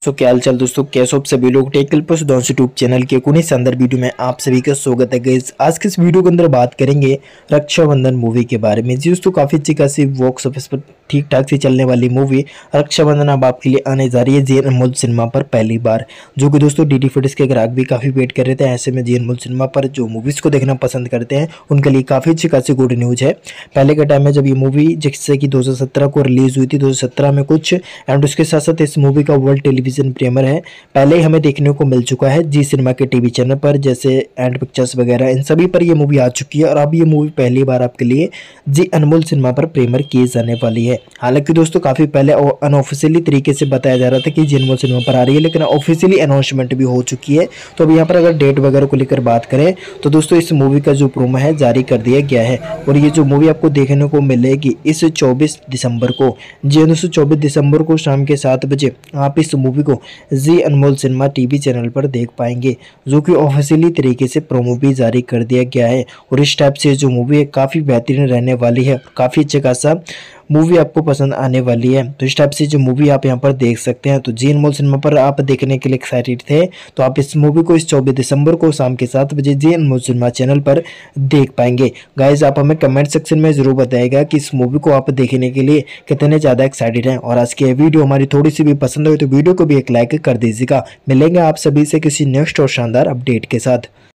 सो क्या हाल चाल दोस्तों, कैसे हो आप सभी लोग। टेक हेल्पर्स यूट्यूब चैनल के कुछ शानदार वीडियो में आप सभी का स्वागत है गाइस। आज के इस वीडियो के अंदर बात करेंगे रक्षाबंधन मूवी के बारे में। जी दोस्तों, काफी अच्छी खासी बॉक्स ऑफिस पर ठीक ठाक से चलने वाली मूवी रक्षाबंधन अब आपके लिए आने जा रही है जी अनमोल सिनेमा पर पहली बार। जो कि दोस्तों डीडी फुटेज के ग्राहक भी काफी वेट कर रहे थे। ऐसे में जी अनमोल सिनेमा पर जो मूवीज को देखना पसंद करते हैं उनके लिए काफी अच्छी खासी गुड न्यूज है। पहले के टाइम में जब ये मूवी जिससे कि 2017 को रिलीज हुई थी, 2017 में कुछ एंड उसके साथ साथ इस मूवी का वर्ल्ड टेलीविजन प्रीमियर है पहले ही हमें देखने को मिल चुका है जी सिनेमा के टीवी चैनल पर, जैसे एंड पिक्चर्स वगैरह इन सभी पर ये मूवी आ चुकी है। और अब ये मूवी पहली बार आपके लिए जी अनमोल सिनेमा पर प्रीमियर की जाने वाली है। हालांकि दोस्तों काफी पहले अनऑफिशियली तरीके से बताया जा रहा था कि जी अनमोल सिनेमा पर आ रही है, लेकिन ऑफिशियली अनाउंसमेंट भी हो चुकी है। तो अब यहाँ पर अगर डेट वगैरह को लेकर बात करें तो दोस्तों इस मूवी का जो प्रोमो है जारी कर दिया गया है। और ये जो मूवी आपको देखने को मिलेगी इस 24 दिसंबर को, जी दोस्तों 24 दिसंबर को शाम के 7 बजे आप इस मूवी को Zee Anmol cinema TV channel पर देख पाएंगे, जो कि ऑफिशियली तरीके से प्रोमो भी जारी कर दिया गया है। और इस टाइप से जो मूवी है काफ़ी बेहतरीन रहने वाली है, काफ़ी अच्छे खासा मूवी आपको पसंद आने वाली है। तो इस टाइप से जो मूवी आप यहाँ पर देख सकते हैं, तो जी अनमोल सिनेमा पर आप देखने के लिए एक्साइटेड थे तो आप इस मूवी को इस 24 दिसंबर को शाम के 7 बजे जी अनमोल सिनेमा चैनल पर देख पाएंगे। गाइज आप हमें कमेंट सेक्शन में जरूर बताइएगा कि इस मूवी को आप देखने के लिए कितने ज़्यादा एक्साइटेड हैं। और आज की ये वीडियो हमारी थोड़ी सी भी पसंद हो तो वीडियो को भी एक लाइक कर दीजिएगा। मिलेंगे आप सभी से किसी नेक्स्ट और शानदार अपडेट के साथ।